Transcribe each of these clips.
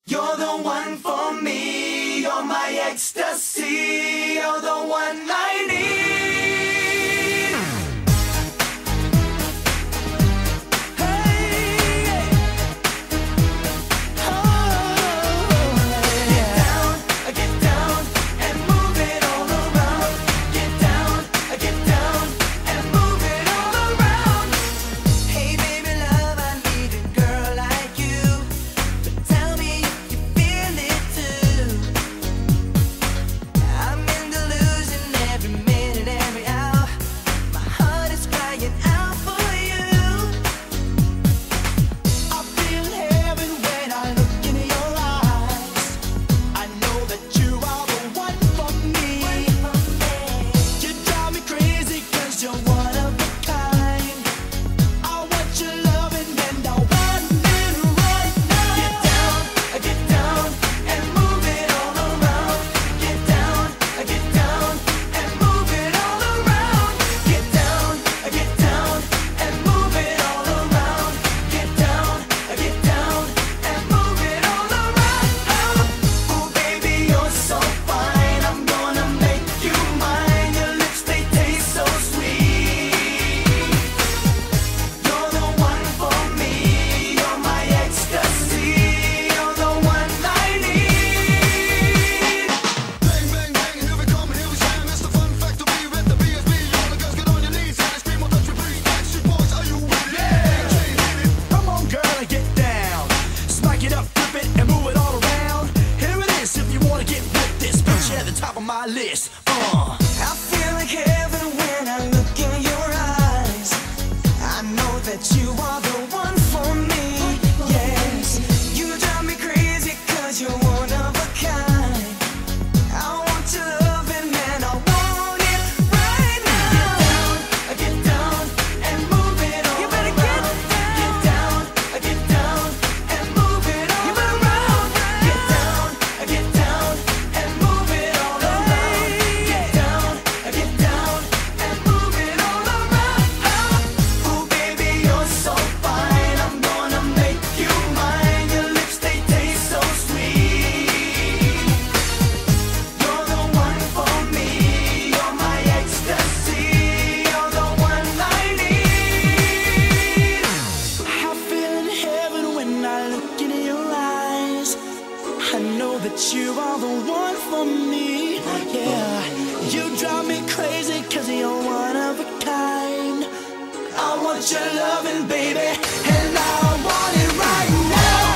You're the one for me, you're my ecstasy, you're the one I need. My list. I feel like heaven when I look in your eyes. I know that you are the one for me. Yes, you drive me crazy 'cause you're one of a kind. I want your loving and I want it right now. Get down and move it all. You better get down and move it all. You better around. Get down and move it all. I know that you are the one for me, yeah. You drive me crazy 'cause you're one of a kind. I want your loving, baby, and I want it right now.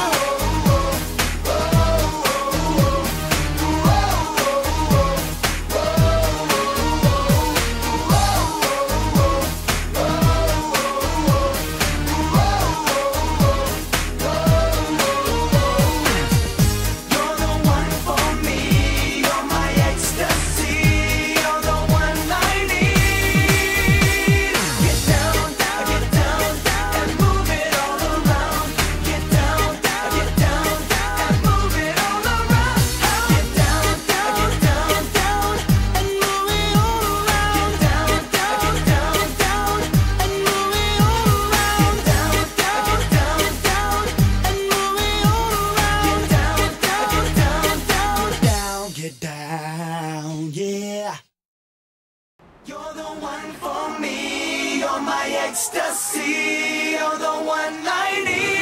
Get down, yeah. You're the one for me, you're my ecstasy, you're the one I need.